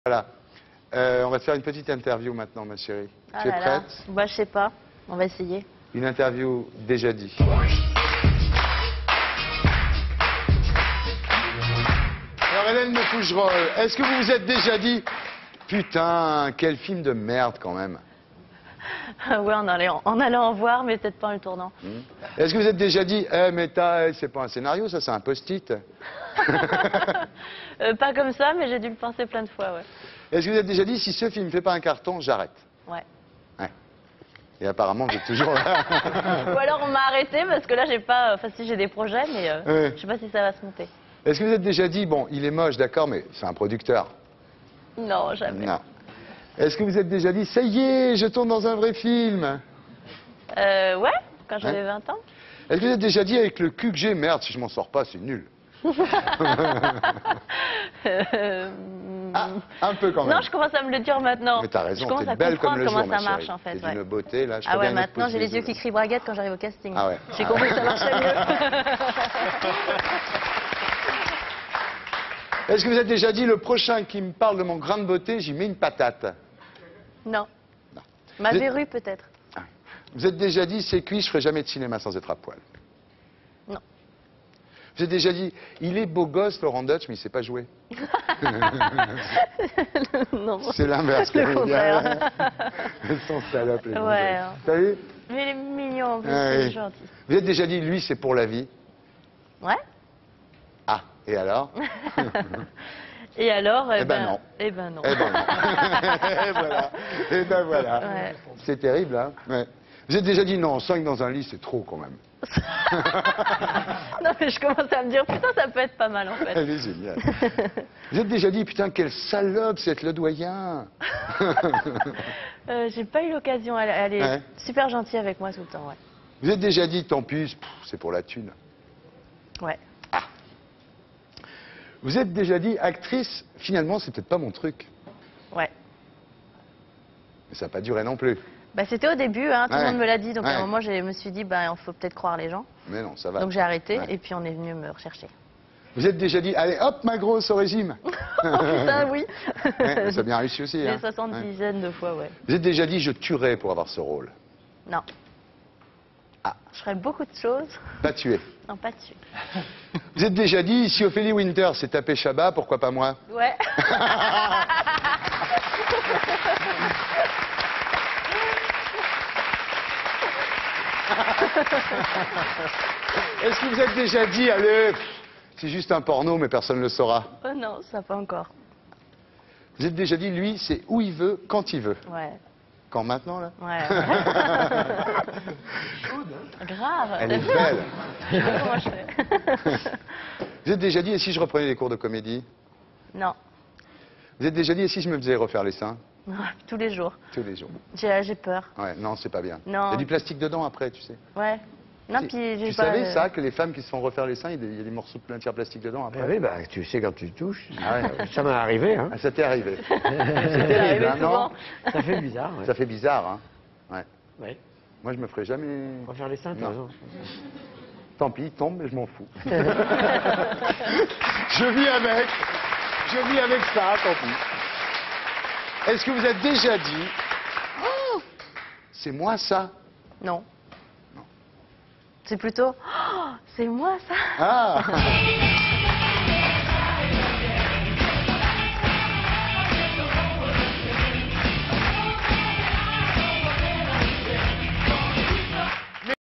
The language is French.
Voilà. On va te faire une petite interview maintenant, ma chérie. Ah Tu es là là. prête? Bah, je sais pas. On va essayer. Une interview déjà dit. Alors, Hélène de Fougerolles, est-ce que vous vous êtes déjà dit « Putain, quel film de merde, quand même » Ouais, en allant en voir, mais peut-être pas en le tournant. Est-ce que vous êtes déjà dit « Eh, mais c'est pas un scénario, ça, c'est un post-it » Pas comme ça, mais j'ai dû le penser plein de fois, ouais. Est-ce que vous êtes déjà dit « Si ce film ne fait pas un carton, j'arrête » Ouais. Ouais. Et apparemment, vous êtes toujours là. Ou alors on m'a arrêté parce que là, j'ai pas... Enfin, si, j'ai des projets, mais Ouais. je sais pas si ça va se monter. Est-ce que vous êtes déjà dit « Bon, il est moche, d'accord, mais c'est un producteur ». Non, jamais. Non. Est-ce que vous êtes déjà dit « Ça y est, je tourne dans un vrai film » Ouais, quand j'avais Ouais. 20 ans. Est-ce que vous êtes déjà dit avec le cul que j'ai, merde, si je m'en sors pas, c'est nul? Ah, un peu quand même. Non, je commence à me le dire maintenant. Mais t'as raison, Je commence t'es à belle comme comprendre le comment jour, ma ça marche, chérie. en fait. T'es Ouais. d'une beauté, là. Je Ah ferais ouais, bien une autre maintenant pause j'ai les bisous, yeux qui là. crient braguette quand j'arrive au casting. Ah ouais. J'ai compris que ça marchait mieux. Est-ce que vous êtes déjà dit, le prochain qui me parle de mon grain de beauté, j'y mets une patate? Non. Non. Ma Vous êtes- verrue, peut-être. Ah. Vous êtes déjà dit, c'est cuit, je ferai jamais de cinéma sans être à poil? Non. Vous êtes déjà dit, il est beau gosse, Laurent Deutsch, mais il sait pas jouer? Non. C'est l'inverse. Le contraire. Elles sont salopes, les Ouais. gonzesses. T'as vu? Mais il est mignon, en plus, Ah c'est oui. gentil. Vous êtes déjà dit, lui, c'est pour la vie? Ouais. Ah, et alors? Et alors, Eh ben non. Eh ben non. Eh ben non. Et voilà. Et ben voilà. Ouais. C'est terrible, hein? Ouais. Vous êtes déjà dit, non, 5 dans un lit, c'est trop quand même. Non, mais je commence à me dire, putain, ça peut être pas mal, en fait. Elle est géniale. Vous êtes déjà dit, putain, quelle salope, c'est le doyen. J'ai pas eu l'occasion. Elle est Ouais. super gentille avec moi tout le temps, ouais. Vous êtes déjà dit, tant pis, c'est pour la thune. Ouais. Vous êtes déjà dit, actrice, finalement, c'est peut-être pas mon truc. Ouais. Mais ça n'a pas duré non plus. Bah, c'était au début, hein, tout le Ouais. monde me l'a dit. Donc, à Ouais. un moment, je me suis dit, bah, il faut peut-être croire les gens. Mais non, ça va. Donc, j'ai arrêté. Ouais. Et puis, on est venu me rechercher. Vous êtes déjà dit, allez, hop, ma grosse, au régime. Oh, putain, oui. Ouais, ça a bien réussi aussi. Des Hein. 70 de fois, ouais. Vous êtes déjà dit, je tuerais pour avoir ce rôle. Non. Ah. Je ferais beaucoup de choses. Pas tuer. Non, pas dessus. Vous êtes déjà dit, si Ophélie Winter s'est tapé Chabat, pourquoi pas moi? Ouais. Est-ce que vous êtes déjà dit, allez, c'est juste un porno, mais personne ne le saura? Oh non, ça pas encore. Vous êtes déjà dit, lui, c'est où il veut, quand il veut. Ouais. Quand maintenant, là? Ouais. Grave. Elle est t'as vu belle. Je sais pas comment je fais. Vous êtes déjà dit, et si je reprenais les cours de comédie? Non. Vous êtes déjà dit, et si je me faisais refaire les seins? Tous les jours. Tous les jours. J'ai peur. Ouais, non, c'est pas bien. Non. Il y a du plastique dedans après, tu sais. Ouais. Non, Si- puis j'ai tu pas... savais ça, que les femmes qui se font refaire les seins, il y a des morceaux de matière plastique dedans après? Ah oui, bah, tu sais quand tu touches. Ah ouais. Ça m'est arrivé, hein. Ah, ça t'est arrivé. Ça C'est arrive terrible, hein, non? souvent. Ça fait bizarre, ouais. Ça fait bizarre, hein? Ouais. Ouais. Moi, je me ferai jamais... Refaire les seins, Non. t'as raison. Tant pis, il tombe, mais je m'en fous. Je vis avec. Je vis avec ça, tant pis. Est-ce que vous êtes déjà dit... Oh, c'est moi, ça? Non. Non. C'est plutôt... Oh, c'est moi, ça. Ah